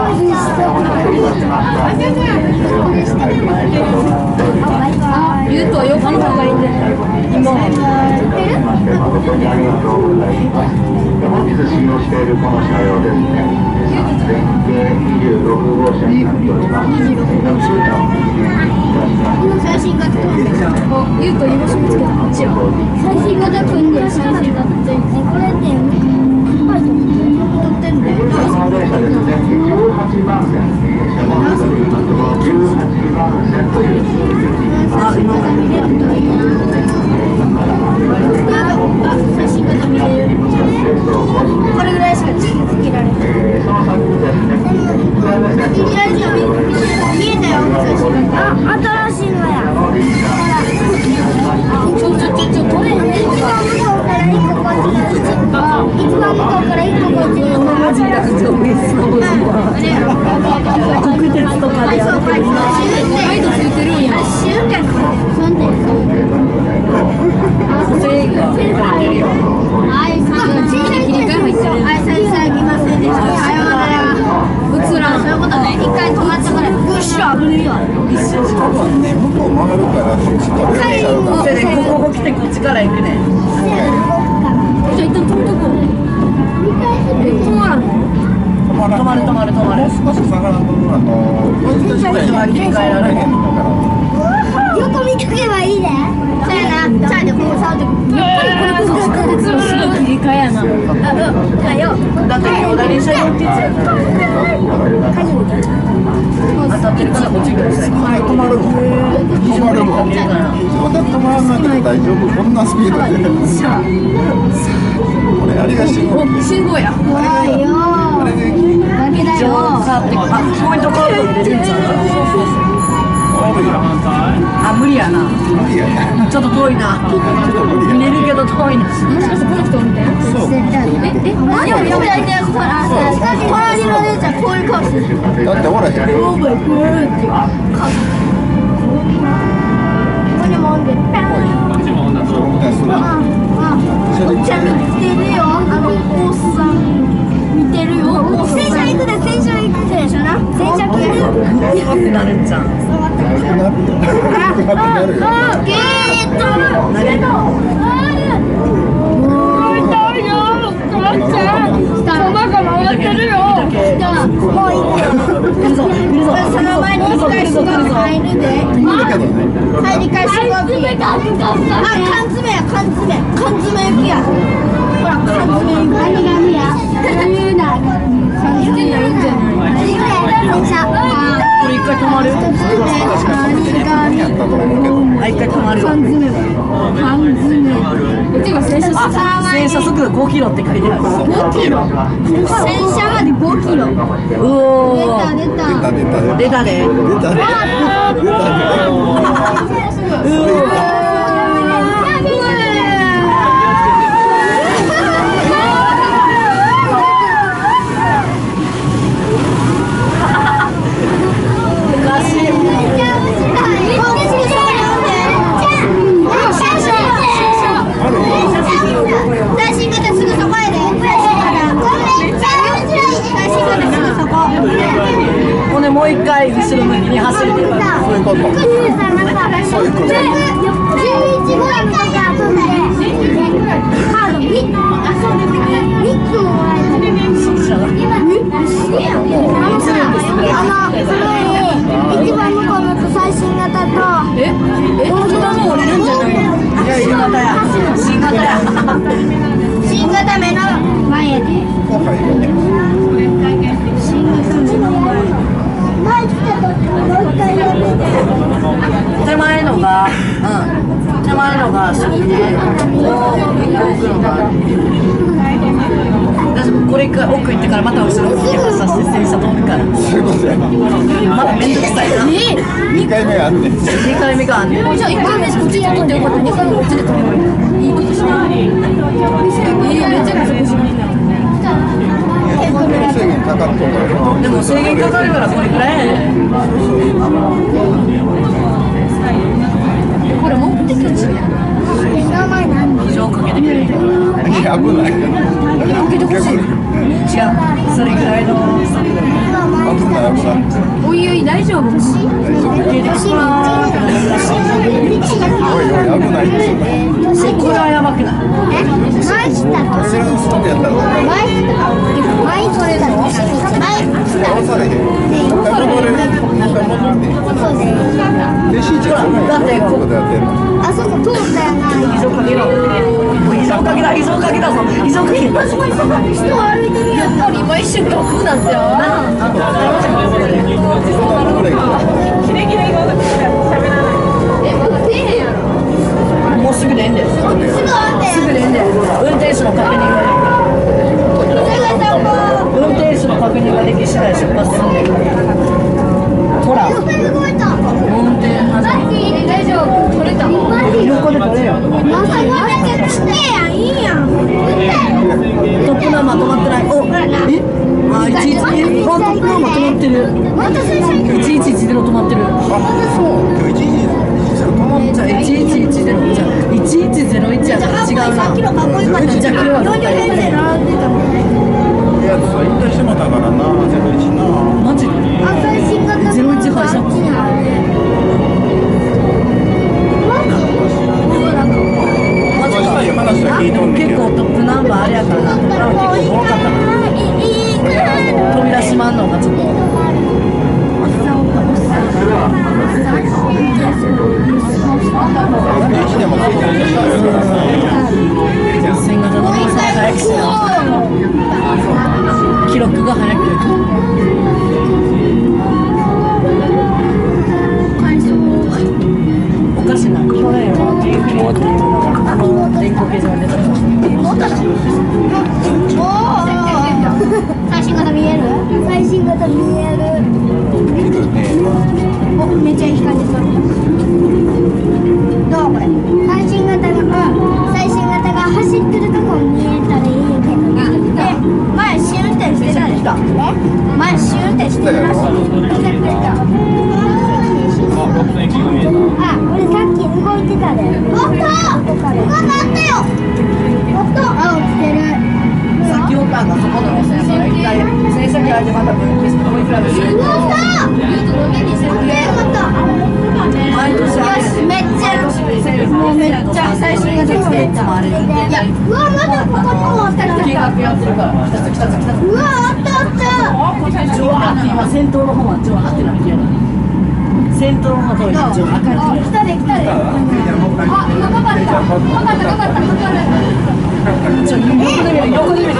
言うと横の方がいいんだよ。今。 本日使用しているこの車両ですね。全景26号車になっております。 最新型組んでる。言うと今すぐつけた。最新型組んでる。最新型ってこれって撮ってんだよ。 この電車ですね。18番線。18番線という。 最新型見れる。これぐらいしかつけられない。見えたよ。新しいのや。ちょ、これ一番向こうから一個こっち。一番向こうから一個こっち。国鉄とかでやってる。ガイドついてるんや。横見とけばいいね。そうやな。じゃあね、こう触って。やっぱりこれこそ地下鉄のすごい切り替えやな。だって今日何車両って言ってたよ。当たってるからこっち行ください。 止まるの。止まるの。自分で止まらなくて大丈夫。こんなスピードで。これあれが信号。 信号や。怖いよ。 あれで。 だけだよ。 ポイントカード入れるんちゃう？あ、無理やな。 無理やね。 ちょっと遠いな。入れるけど遠いな。 もしかしてこの人みたいな。 そう。 こういう顔してる。 だってほらへん。 ここにもおんでる。ちゃんと見てるよ。おっさん見てるよ。洗車行くで、洗車行くでしょな。洗車行くで。 怖くなるんちゃう？ ゲート。その前に一回仕事入るで。入り返し仕事。缶詰や缶詰行くや。ほら缶詰行く。何がや。言うな。缶詰やるんじゃない。電車。 これ一回止まる？一回止まるよ。 缶詰。こっちが洗車。 洗車速度5キロって書いてある。 5キロ。洗車まで5キロ。 おお。 出た。 出たで。ほんでもう一回後ろ向きに走る。 そういうこと。そういうこと。 一番向こうの最新型と。 この人も降りるんじゃないの？いや新型や。 新型目の前で。 手前のが初期で、これ一回奥行ってからまた後ろ向きに発車して洗車通るから。 そういうことや。 まだめんどくさいな。 2回目があんねん。 2回目があんねん。 じゃあ1回目こっちで撮ってよかった。2回目こっちで撮ればいい。いいことしない。めちゃくちゃ面白いな。 制限かかっとるから。 でも制限かかるからこれぐらいやね。 これ目的地。名前何？ 情かけてくれる。 いや、危ない。 かけてほしい。違う。それぐらいの速度。 危ない、危ない。 おいおい、大丈夫。 大丈夫かけてくれる。 おいおい、危ないですよ。 これはやばくない。 知らんストやったら。倒されへん。登れる。で、しんちゃん、 だってここでやってんの。 あそこ通ったよな。 異常かけろ。異常かけだ、異常かけだぞ。異常かけだぞ。 人歩いてるやん。 やっぱり今一瞬ドックなんだよな。キレキレが喋らない。もう出へんやろ。もうすぐでんで。すぐでんで。運転手の確認が運転手の確認ができ次第出発するんだよ。ほら。運転大丈夫。取れた。横で取れよ。 まさか来てやん、いいやん。 トップナンバー止まってない。お、え？あ、111。あ、トップナンバー止まってる。111で止まってる。 あ、そう。今日1時止まっじゃあ111じゃあ1101やから違うな。 さっきのかっこよかった。 じゃあ今日は 40編成並んでたもんね。 いや、そう、引退してもたからな、01な。 マジで？ あ、最新型の 01廃車。 あっちにあるね。 話は聞いとんねんけど。 結構トップナンバーあれやからな。結構多かったから。飛び出しまんのがちょっと。 1年もついてるし。 新型のモーター早くしよう。記録が早く。おかしな。去年は G フリーっていうのが電光掲示板に出たから。 最新型見える？最新型見える。お、めっちゃいい感じする。どうこれ？最新型が走ってるとこ見えたらいいけどな。で、前試運転してたでしょ？前試運転してたらしい。あ、俺さっき動いてたで。おっと！動かったよ。おっと！青つける。 先ほどがそこの路線から一回先先あれでまた分岐してこいつらでしょ。 うわっ！ 毎年あれめっちゃもうめっちゃ最新型来てた。 あれいや、うわ、まだここにもあった見学やってるから来た来た来た。 うわ、あったあった。 ジョワーって今先頭の方はジョワーってなってるやん。先頭の方とジョワー赤い。 来たで来たで。あ、かかった。 ちょ横で見る横で見る横で見る横で見る。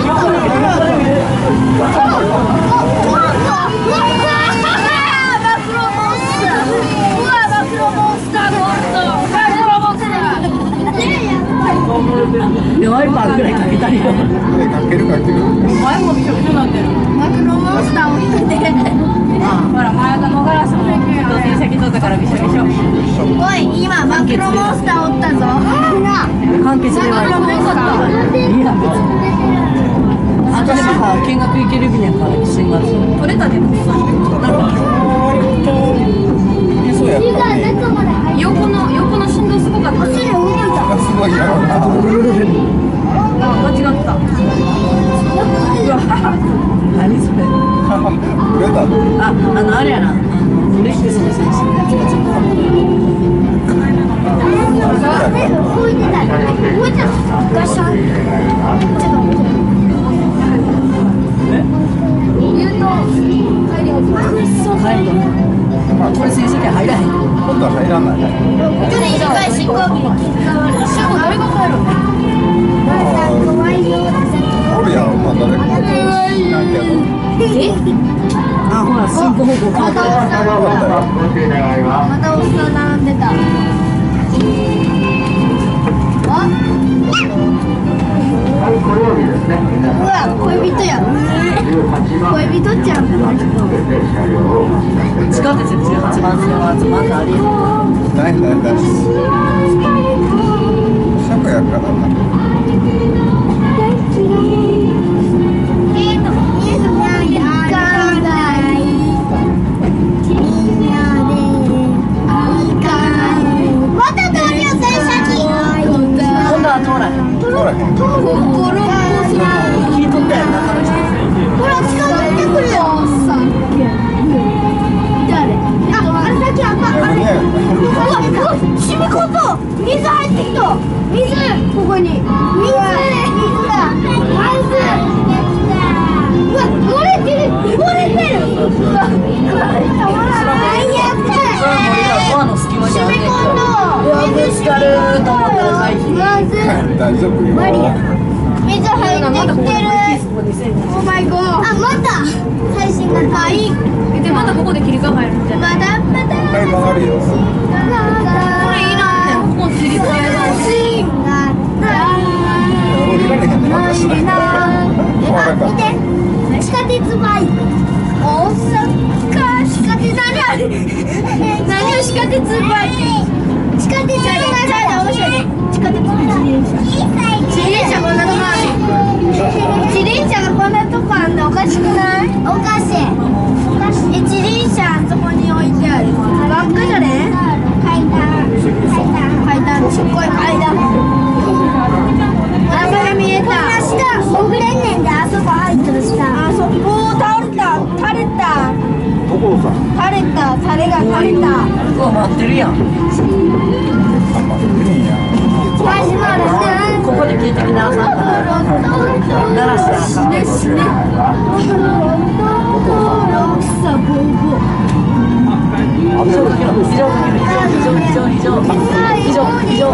でワイパーぐらいかけたりよ。 かける。 前もびしょびしょなってる。 マクロモンスターを見て。 ほら前のガラスも成績取ったからびしょびしょ。 おい、今マクロモンスターおったぞ。 関係すればいい。いいや別に。あとでもさ見学行ける日やから新月取れたでもさ。 そうやったね。 横の振動すごかった。 すごいやろな。 あ、間違った。うわ、何それ。 売れたの。 あれやな。レックスの選手のやつがちょっと。 動いてた。ガシャン。 これ選手権入らへん。 今度は入らない。 一回執行日に切り替わる。しかも誰が帰るの？ おるやろ、まあ誰か。なんけど。 あ、ほら、進行方向変わった。 またおっさん並んでた。うわ、恋人や。恋人ちゃん。 地下鉄18番線は集まったありえる。 ない。シャクやからな。 今度は通らへん。 大丈夫よ。 マリア水入ってきてる。オーマイゴー。あ、また最新型。はい。 でまたここで切り替えるんじゃない？ まだまだ。 一回曲がるよ。 これいらんねん。ここ切り替えが。 降りられへんねん。私見て、地下鉄バイク。大阪地下鉄何あれ？何を地下鉄バイク？地下鉄あれ面白い。地下鉄自転車こんなとこある。自転車がこんなとこあんのおかしくない？おかしい。自転車そこに置いてある。バッグじゃね？階段すっごい階段。あ、それ見えた。こんな下潜れんねんで、あそこ入ってる下。あそこ倒れた。垂れた。 所さん。 垂れた。タレが垂れた。 うわ待ってるやん。 あんまりいいんや。 始まるね。 ここで聞いてきなあかんから。鳴らしてあかん。 死ね。さボーボー。 以上かけろ。以上かけろ。以上かけろ。以上かけろ。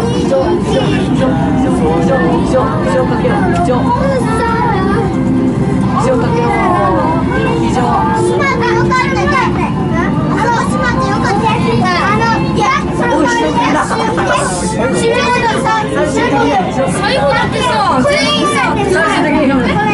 以上。 閉まったよかったね。閉まってよかった。いや、その代わり最後だってさ、全員さ、 最終的に読むね。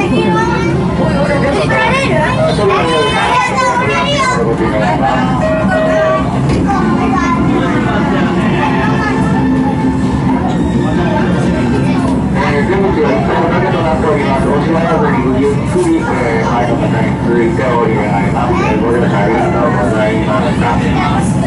出口は1階だけとなっております。お島などにゆっくり前の方に続いております。ご乗車ありがとうございました。